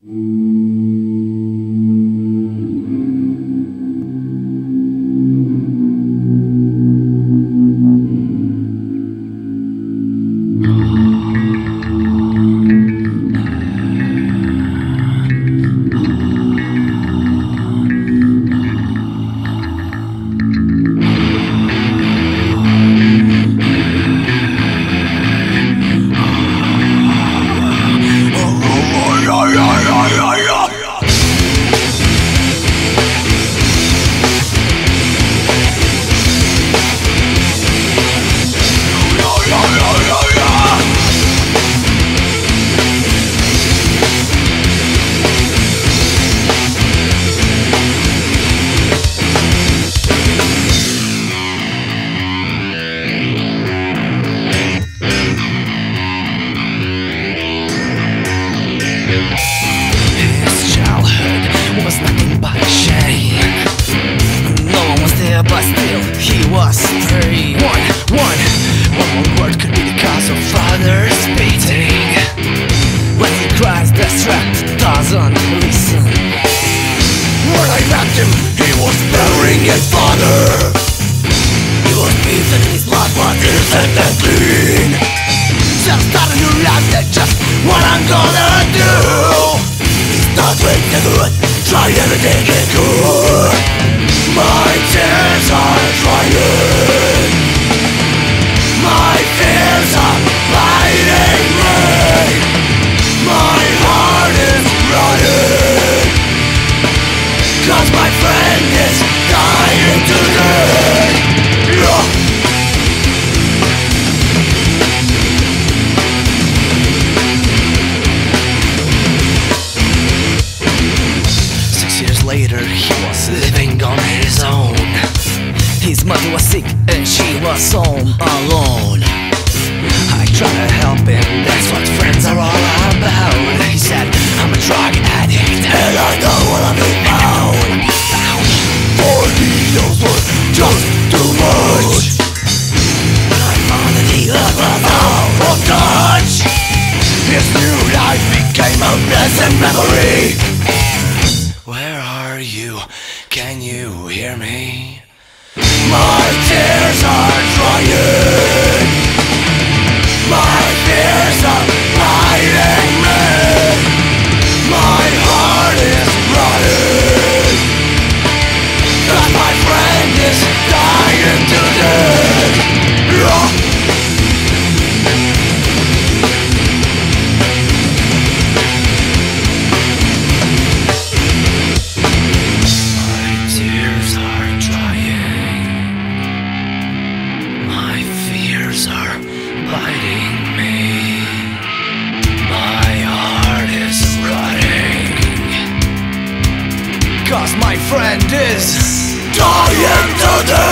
His childhood was nothing but shame. No one was there, but still he was free. One more word could be the cause of father's beating. When he cries, the strap doesn't listen. When I left him, he was burying his father. He was beaten, his blood was innocent and clean. Just start a new life, that's just what I'm gonna do. Start with the good, try everything it could. My tears are drying, my fears are biting me. My heart is rotting, 'cause my friend is dying today. Yeah. 6 years later, he was living on his own. His mother was sick and she was home alone. I tried to help him, that's what friends are all about. He said, I'm a drug addict and I don't wanna be found. For needles were just too much. I found that he was out of touch. His new life became a pleasant memory. Where are you? Can you hear me? My tears are drying, my fears are biting me. My heart is rotting, 'cause my friend is dying today. Yeah. Are biting me. My heart is rotting, 'cause my friend is dying today.